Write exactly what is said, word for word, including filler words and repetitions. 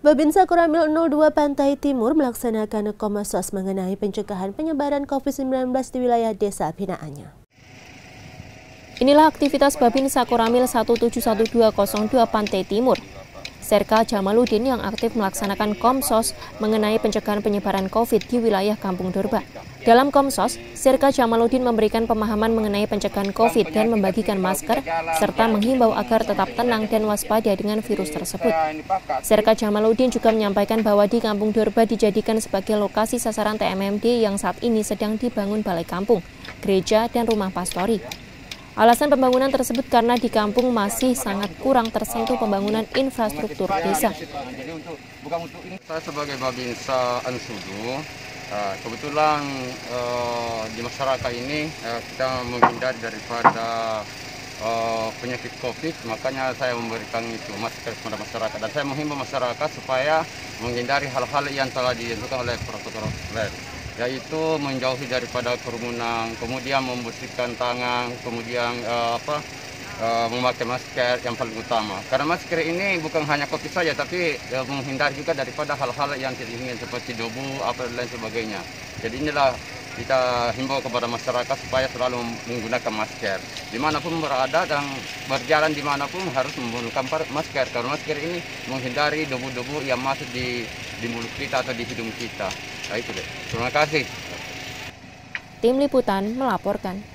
Babinsa Koramil nol dua Pantai Timur melaksanakan Komasos mengenai pencegahan penyebaran COVID sembilan belas di wilayah desa binaannya. Inilah aktivitas Babinsa Koramil satu tujuh satu dua nol dua Pantai Timur. Serka Jamaluddin yang aktif melaksanakan Komsos mengenai pencegahan penyebaran COVID di wilayah Kampung Durba. Dalam Komsos, Serka Jamaluddin memberikan pemahaman mengenai pencegahan COVID dan membagikan masker, serta menghimbau agar tetap tenang dan waspada dengan virus tersebut. Serka Jamaluddin juga menyampaikan bahwa di Kampung Durba dijadikan sebagai lokasi sasaran T M M D yang saat ini sedang dibangun balai kampung, gereja, dan rumah pastori. Alasan pembangunan tersebut karena di kampung masih sangat kurang tersentuh pembangunan infrastruktur desa. Jadi untuk bukan untuk ini, saya sebagai Babinsa Ansudu, kebetulan di masyarakat ini kita menghindari daripada penyakit COVID, makanya saya memberikan itu masker kepada masyarakat, dan saya menghimbau masyarakat supaya menghindari hal-hal yang telah ditentukan oleh protokol kesehatan, yaitu menjauhi daripada kerumunan, kemudian membersihkan tangan, kemudian uh, apa uh, memakai masker yang paling utama. Karena masker ini bukan hanya COVID saja, tapi uh, menghindari juga daripada hal-hal yang tidak ingin seperti debu, apa dan lain sebagainya. Jadi inilah kita himbau kepada masyarakat supaya selalu menggunakan masker. Dimanapun berada dan berjalan dimanapun harus menggunakan masker, karena masker ini menghindari debu-debu yang masuk di, di mulut kita atau di hidung kita. Nah, itu deh. Terima kasih. Tim Liputan melaporkan.